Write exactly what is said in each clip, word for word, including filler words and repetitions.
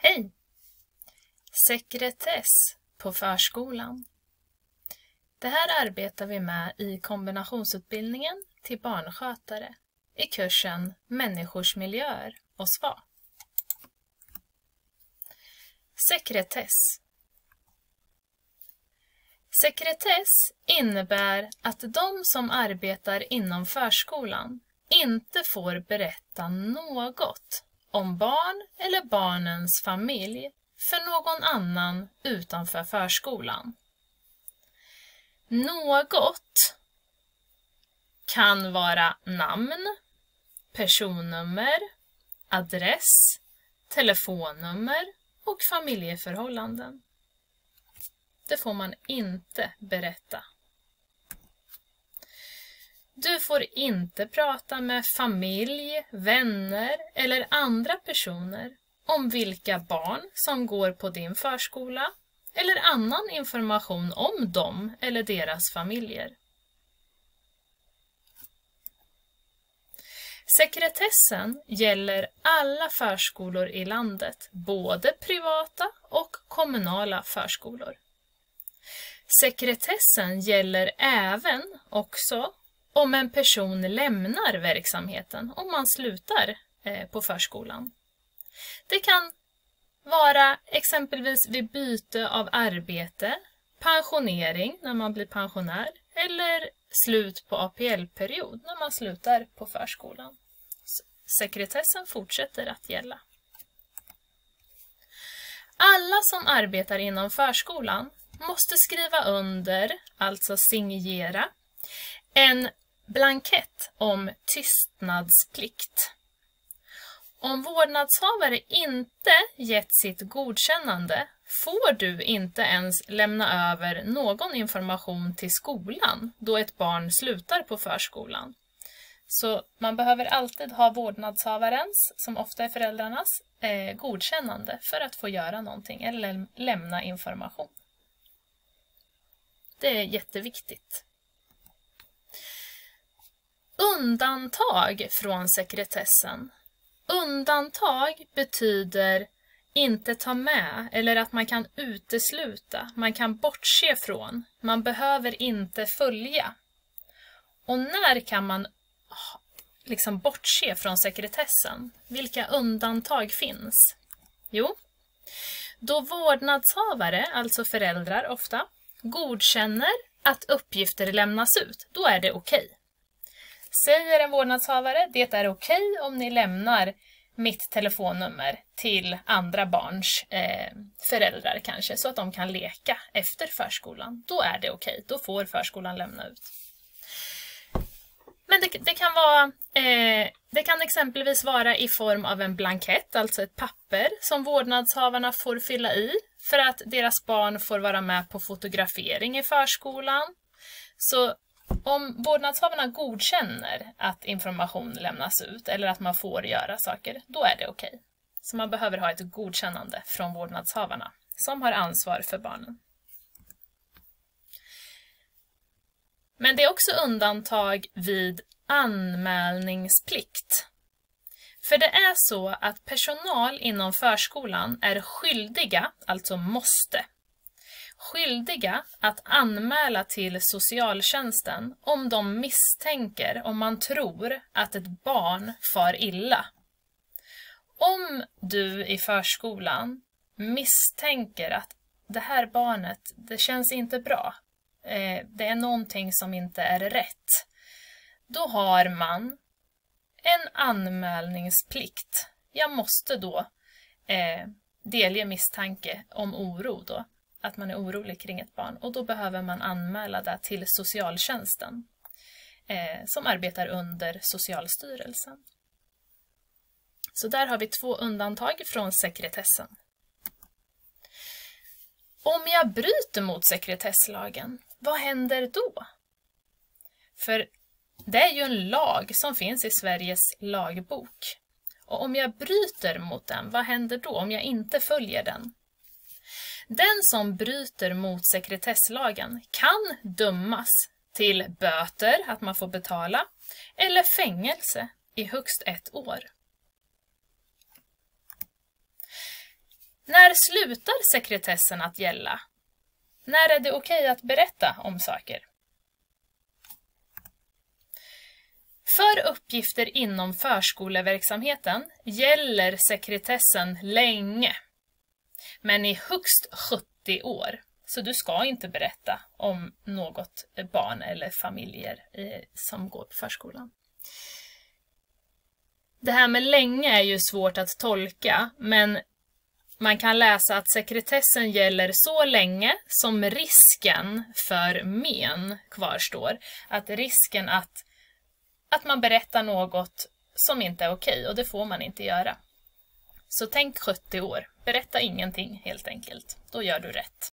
Hej! Sekretess på förskolan. Det här arbetar vi med i kombinationsutbildningen till barnskötare i kursen Människors miljöer och S V A. Sekretess. Sekretess innebär att de som arbetar inom förskolan inte får berätta något om barn eller barnens familj för någon annan utanför förskolan. Något kan vara namn, personnummer, adress, telefonnummer och familjeförhållanden. Det får man inte berätta. Du får inte prata med familj, vänner eller andra personer om vilka barn som går på din förskola eller annan information om dem eller deras familjer. Sekretessen gäller alla förskolor i landet, både privata och kommunala förskolor. Sekretessen gäller även också om en person lämnar verksamheten, om man slutar eh, på förskolan. Det kan vara exempelvis vid byte av arbete, pensionering när man blir pensionär eller slut på A P L-period när man slutar på förskolan. Sekretessen fortsätter att gälla. Alla som arbetar inom förskolan måste skriva under, alltså signera, en blankett om tystnadsplikt. Om vårdnadshavare inte gett sitt godkännande får du inte ens lämna över någon information till skolan då ett barn slutar på förskolan. Så man behöver alltid ha vårdnadshavarens, som ofta är föräldrarnas, eh, godkännande för att få göra någonting eller lämna information. Det är jätteviktigt. Undantag från sekretessen. Undantag betyder inte ta med eller att man kan utesluta, man kan bortse från, man behöver inte följa. Och när kan man liksom bortse från sekretessen? Vilka undantag finns? Jo, då vårdnadshavare, alltså föräldrar ofta, godkänner att uppgifter lämnas ut, då är det okej. Säger en vårdnadshavare, det är okej om ni lämnar mitt telefonnummer till andra barns eh, föräldrar kanske, så att de kan leka efter förskolan. Då är det okej, då får förskolan lämna ut. Men det, det, kan vara, eh, det kan exempelvis vara i form av en blankett, alltså ett papper som vårdnadshavarna får fylla i för att deras barn får vara med på fotografering i förskolan. Så om vårdnadshavarna godkänner att information lämnas ut eller att man får göra saker, då är det okej. Så man behöver ha ett godkännande från vårdnadshavarna som har ansvar för barnen. Men det är också undantag vid anmälningsplikt. För det är så att personal inom förskolan är skyldiga, alltså måste, skyldiga att anmäla till socialtjänsten om de misstänker, om man tror att ett barn far illa. Om du i förskolan misstänker att det här barnet, det känns inte bra, det är någonting som inte är rätt, då har man en anmälningsplikt. Jag måste då eh, delge misstanke om oro då, att man är orolig kring ett barn, och då behöver man anmäla det till socialtjänsten eh, som arbetar under Socialstyrelsen. Så där har vi två undantag från sekretessen. Om jag bryter mot sekretesslagen, vad händer då? För det är ju en lag som finns i Sveriges lagbok. Och om jag bryter mot den, vad händer då om jag inte följer den? Den som bryter mot sekretesslagen kan dömas till böter, att man får betala, eller fängelse i högst ett år. slutar sekretessen att gälla? När är det okej att berätta om saker? För uppgifter inom förskoleverksamheten gäller sekretessen länge, men i högst sjuttio år. Så du ska inte berätta om något barn eller familjer som går på förskolan. Det här med länge är ju svårt att tolka, men man kan läsa att sekretessen gäller så länge som risken för men kvarstår. Att risken att, att man berättar något som inte är okej, och det får man inte göra. Så tänk sjuttio år. Berätta ingenting helt enkelt. Då gör du rätt.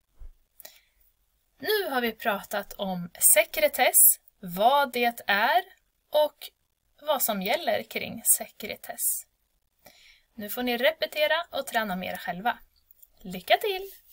Nu har vi pratat om sekretess, vad det är och vad som gäller kring sekretess. Nu får ni repetera och träna mer själva. Lycka till!